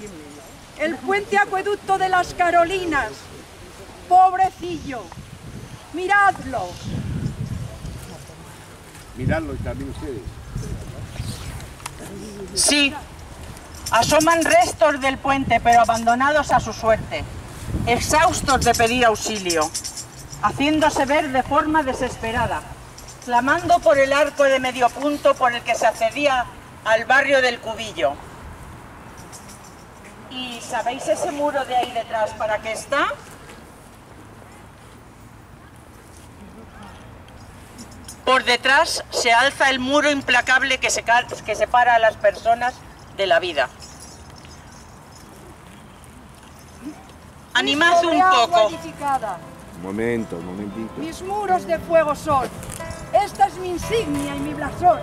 El puente acueducto de las Carolinas. Pobrecillo. Miradlo. Miradlo también ustedes. Sí, asoman restos del puente, pero abandonados a su suerte, exhaustos de pedir auxilio, haciéndose ver de forma desesperada, clamando por el arco de medio punto por el que se accedía al barrio del Cubillo. ¿Y sabéis ese muro de ahí detrás para qué está? Por detrás se alza el muro implacable que separa a las personas de la vida. Animad un poco. Un momentito. Mis muros de fuego son. Esta es mi insignia y mi blasón.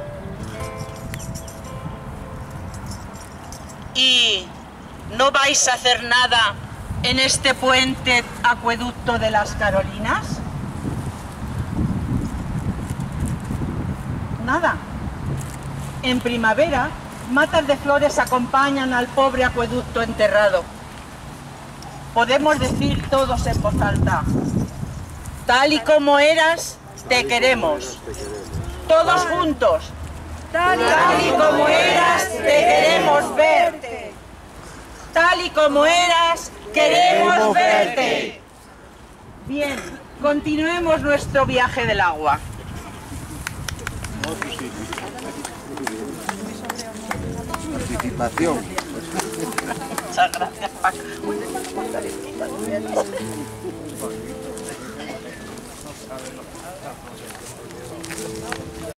¿Y no vais a hacer nada en este puente acueducto de las Carolinas? Nada. En primavera, matas de flores acompañan al pobre acueducto enterrado. Podemos decir todos en voz alta: tal y como eras, te queremos. Todos juntos. Tal y como eras, te queremos verte. Tal y como eras, queremos verte. Bien, continuemos nuestro viaje del agua. Participación. Muchas gracias, Paco.